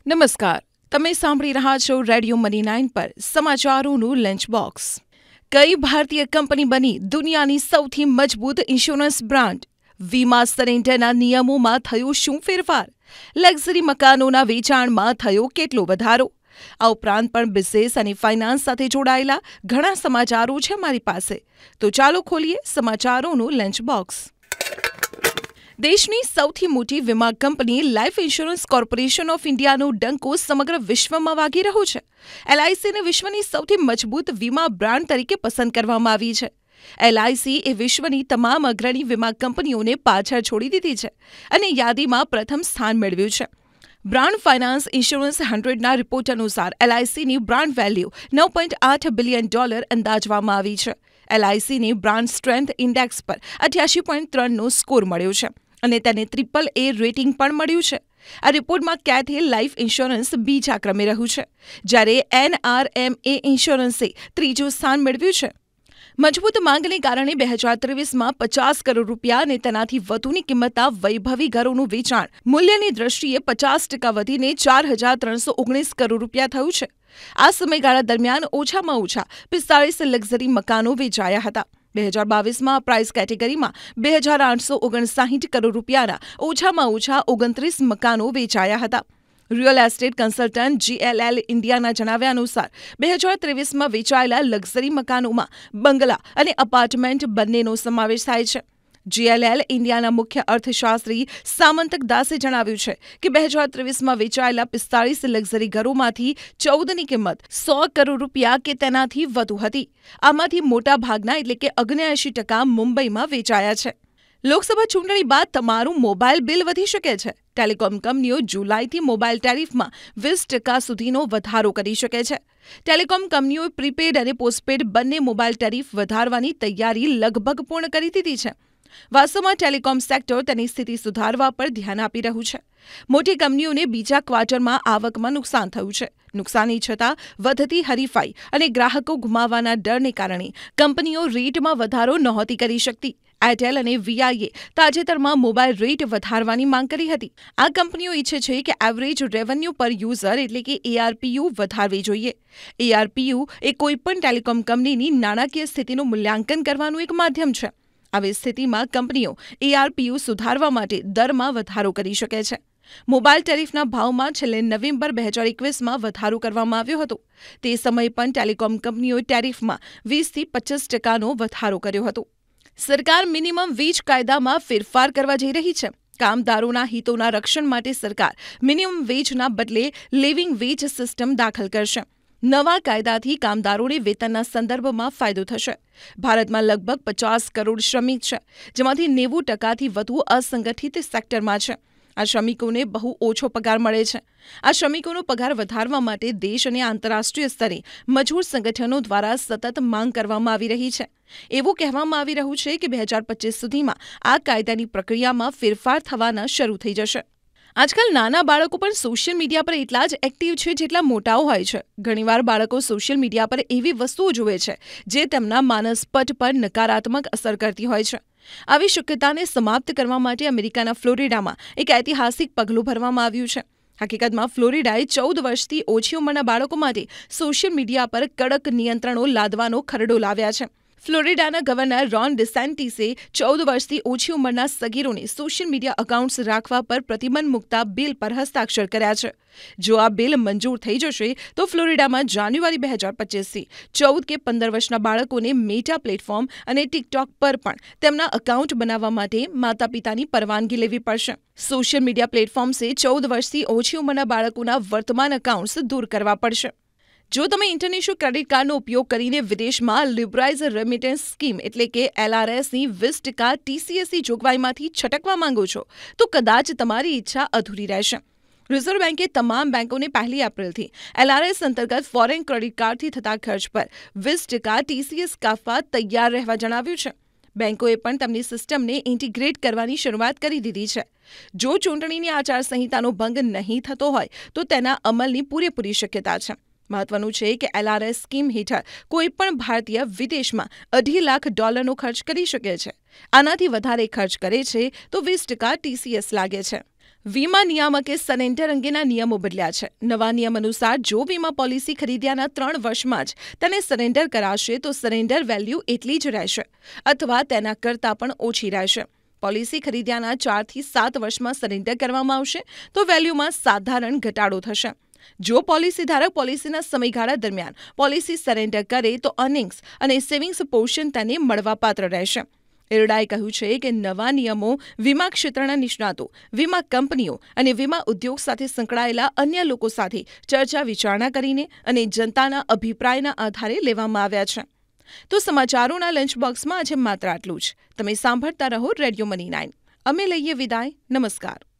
નમસ્કાર, તમે સાંભળી રહ્યા છો રેડિયો મની 9 પર સમાચારોનું લંચ બોક્સ। કઈ ભારતીય કંપની બની દુનિયાની સૌથી મજબૂત ઇન્સ્યોરન્સ બ્રાન્ડ? વીમા સરેન્ડરના નિયમોમાં થયો શું ફેરફાર? લક્ઝરી મકાનોના વેચાણમાં થયો કેટલો વધારો? આ ઉપરાંત પણ બિઝનેસ અને ફાઇનાન્સ સાથે જોડાયેલા ઘણા સમાચારો છે મારી પાસે, તો ચાલો ખોલીએ સમાચારોનું લંચ બોક્સ। દેશની સૌથી મોટી વીમા company life insurance corporation of ઇન્ડિયાનો ડંકો સમગ્ર વિશ્વમાં વાગી રહ્યો છે। LICને વિશ્વની સૌથી મજબૂત વીમા બ્રાન્ડ તરીકે પસંદ કરવામાં આવી છે। LIC એ વિશ્વની તમામ અગ્રણી વીમા કંપનીઓને પાછળ છોડી દીધી છે અને યાદીમાં પ્રથમ સ્થાન મેળવ્યું છે। બ્રાન્ડ ફાઇનાન્સ ઇન્સ્યોરન્સ 100ના રિપોર્ટ અનુસાર LICની બ્રાન્ડ વેલ્યુ $9.8 બિલિયન અંદાજવામાં આવી છે। LICની બ્રાન્ડ સ્ટ્રેન્થ ઇન્ડેક્સ પર 88.3નો સ્કોર મળ્યો છે અને તેને AAA રેટિંગ પણ મળ્યું છે। આ રિપોર્ટમાં કેથે લાઈફ ઇન્સ્યોરન્સ બીજા ક્રમે રહ્યું છે, જ્યારે NRMA ઇન્સ્યોરન્સે ત્રીજું સ્થાન મેળવ્યું છે। મજબૂત માંગને કારણે 2023માં 50 કરોડ રૂપિયા અને તેનાથી વધુની કિંમતના વૈભવી ઘરોનું વેચાણ મૂલ્યની દ્રષ્ટિએ 50% વધીને 4,319 કરોડ રૂપિયા થયું છે। આ સમયગાળા દરમિયાન ઓછામાં ઓછા 45 લક્ઝરી મકાનો વેચાયા હતા। 2022માં પ્રાઇસ કેટેગરીમાં 2,859 કરોડ રૂપિયાના ઓછામાં ઓછા 29 મકાનો વેચાયા હતા। રિયલ એસ્ટેટ કન્સલ્ટન્ટ GLL ઇન્ડિયાના જણાવ્યા અનુસાર 2023માં વેચાયેલા લક્ઝરી મકાનોમાં બંગલા અને અપાર્ટમેન્ટ બંનેનો સમાવેશ થાય છે। GLL ઇન્ડિયાના મુખ્ય અર્થશાસ્ત્રી સામંતક દાસે જણાવ્યું છે કે 2023માં વેચાયેલા 45 લક્ઝરી ઘરોમાંથી 14ની કિંમત 100 કરોડ રૂપિયા કે તેનાથી વધુ હતી। આમાંથી મોટાભાગના એટલે કે 79% મુંબઈમાં વેચાયા છે। લોકસભા ચૂંટણી બાદ તમારું મોબાઈલ બિલ વધી શકે છે। ટેલિકોમ કંપનીઓ જુલાઈથી મોબાઈલ ટેરિફમાં 20% સુધીનો વધારો કરી શકે છે। ટેલિકોમ કંપનીઓએ પ્રીપેડ અને પોસ્ટપેડ બંને મોબાઈલ ટેરિફ વધારવાની તૈયારી લગભગ પૂર્ણ કરી દીધી છે। વાસ્તવમાં ટેલિકોમ સેક્ટર તેની સ્થિતિ સુધારવા પર ધ્યાન આપી રહ્યું છે। મોટી કંપનીઓને બીજા ક્વાર્ટરમાં આવકમાં નુકસાન થયું છે। નુકસાની છતાં વધતી હરીફાઈ અને ગ્રાહકો ગુમાવવાના ડરને કારણે કંપનીઓ રેટમાં વધારો નહોતી કરી શકતી। એરટેલ અને VIએ તાજેતરમાં મોબાઈલ રેટ વધારવાની માંગ કરી હતી। આ કંપનીઓ ઈચ્છે છે કે એવરેજ રેવન્યુ પર યુઝર એટલે કે ARPU વધારવી જોઈએ। ARPU એ કોઈપણ ટેલિકોમ કંપનીની નાણાકીય સ્થિતિનું મૂલ્યાંકન કરવાનું એક માધ્યમ છે। આવી સ્થિતિમાં કંપનીઓ ARPU સુધારવા માટે દરમાં વધારો કરી શકે છે। મોબાઈલ ટેરિફના ભાવમાં છેલ્લે નવેમ્બર 2021માં વધારો કરવામાં આવ્યો હતો। તે સમયે પણ ટેલિકોમ કંપનીઓએ ટેરિફમાં 20થી 25%નો વધારો કર્યો હતો। સરકાર મિનિમમ વેજ કાયદામાં ફેરફાર કરવા જઈ રહી છે। કામદારોના હિતોના રક્ષણ માટે સરકાર મિનિમમ વેજના બદલે લિવિંગ વેજ સિસ્ટમ દાખલ કરશે। નવા કાયદાથી કામદારોને વેતનના સંદર્ભમાં ફાયદો થશે। ભારતમાં લગભગ 50 કરોડ શ્રમિક છે, જેમાંથી 90%થી વધુ અસંગઠિત સેક્ટરમાં છે। આ શ્રમિકોને બહુ ઓછો પગાર મળે છે। આ શ્રમિકોનો પગાર વધારવા માટે દેશ અને આંતરરાષ્ટ્રીય સ્તરે મજૂર સંગઠનો દ્વારા સતત માંગ કરવામાં આવી રહી છે। એવું કહેવામાં આવી રહ્યું છે કે 2025 સુધીમાં આ કાયદાની પ્રક્રિયામાં ફેરફાર થવાના શરૂ થઈ જશે। આજકાલ નાના બાળકો પણ સોશિયલ મીડિયા પર એટલા જ એક્ટિવ છે જેટલા મોટાઓ હોય છે। ઘણીવાર બાળકો સોશિયલ મીડિયા પર એવી વસ્તુઓ જુએ છે જે તેમના માનસપટ પર નકારાત્મક અસર કરતી હોય છે। આવી શક્યતાને સમાપ્ત કરવા માટે અમેરિકાના ફ્લોરિડામાં એક ઐતિહાસિક પગલું ભરવામાં આવ્યું છે। હકીકતમાં ફ્લોરિડાએ 14 વર્ષથી ઓછી ઉંમરના બાળકો માટે સોશિયલ મીડિયા પર કડક નિયંત્રણો લાદવાનો ખરડો લાવ્યા છે। ફ્લોરિડાના ગવર્નર રોન ડિસેન્ટિસે 14 વર્ષથી ઓછી ઉંમરના સગીરોને સોશિયલ મીડિયા એકાઉન્ટ્સ રાખવા પર પ્રતિબંધ મૂકતા બિલ પર હસ્તાક્ષર કર્યા છે। જો આ બિલ મંજૂર થઈ જશે તો ફ્લોરિડામાં જાન્યુઆરી 2025થી 14 કે 15 વર્ષના બાળકોને મેટા પ્લેટફોર્મ અને ટિકટોક પર પણ તેમના એકાઉન્ટ બનાવવા માટે માતા પિતાની પરવાનગી લેવી પડશે। સોશિયલ મીડિયા પ્લેટફોર્મ્સે 14 વર્ષથી ઓછી ઉંમરના બાળકોના વર્તમાન એકાઉન્ટ્સ દૂર કરવા પડશે। જો તમે ઇન્ટરનેશનલ ક્રેડિટ કાર્ડનો ઉપયોગ કરીને વિદેશમાં લિબરાઇઝ રેમિટન્સ સ્કીમ એટલે કે LRSની 20% TCSની જોગવાઈમાંથી છટકવા માંગો છો તો કદાચ તમારી ઈચ્છા અધૂરી રહેશે। રિઝર્વ બેન્કે તમામ બેન્કોને 1 એપ્રિલથી LRS અંતર્ગત ફોરેન ક્રેડિટ કાર્ડથી થતા ખર્ચ પર 20% TCS કાપવા તૈયાર રહેવા જણાવ્યું છે। બેન્કોએ પણ તેમની સિસ્ટમને ઇન્ટિગ્રેટ કરવાની શરૂઆત કરી દીધી છે। જો ચૂંટણીની આચારસંહિતાનો ભંગ નહીં થતો હોય તો તેના અમલની પૂરેપૂરી શક્યતા છે। મહત્વનું છે કે LRS સ્કીમ હેઠળ કોઈપણ ભારતીય વિદેશમાં $2.5 લાખ ખર્ચ કરી શકે છે। આનાથી વધારે ખર્ચ કરે છે તો 20% TCS લાગે છે। વીમા નિયામકે સરેન્ડર અંગેના નિયમો બદલ્યા છે. નવા નિયમ અનુસાર જો વીમા પોલિસી ખરીદ્યાના 3 વર્ષમાં જ તેને સરેન્ડર કરાશે તો સરેન્ડર વેલ્યુ એટલી જ રહેશે અથવા તેના કરતાં પણ ઓછી રહેશે. પોલિસી ખરીદ્યાના 4 થી 7 વર્ષમાં સરેન્ડર કરવામાં આવશે તો વેલ્યુમાં સાધારણ ઘટાડો થશે. જો પોલિસી ધારક પોલિસીના સમયગાળા દરમિયાન પોલિસી સરેન્ડર કરે તો અર્નિંગ્સ અને સેવિંગ્સ પોર્શન તેને મળવાપાત્ર રહેશે. ઇરડાએ કહ્યું છે કે નવા નિયમો વીમા ક્ષેત્રના નિષ્ણાતો, વીમા કંપનીઓ અને વીમા ઉદ્યોગ સાથે સંકળાયેલા અન્ય લોકો સાથે ચર્ચા વિચારણા કરીને અને જનતાના અભિપ્રાયના આધારે લેવામાં આવ્યા છે. તો સમાચારોના લંચ બોક્સમાં આજે માત્ર આટલું જ. તમે સાંભળતા રહો રેડિયો મની 9. અમે લઈએ વિદાય. નમસ્કાર.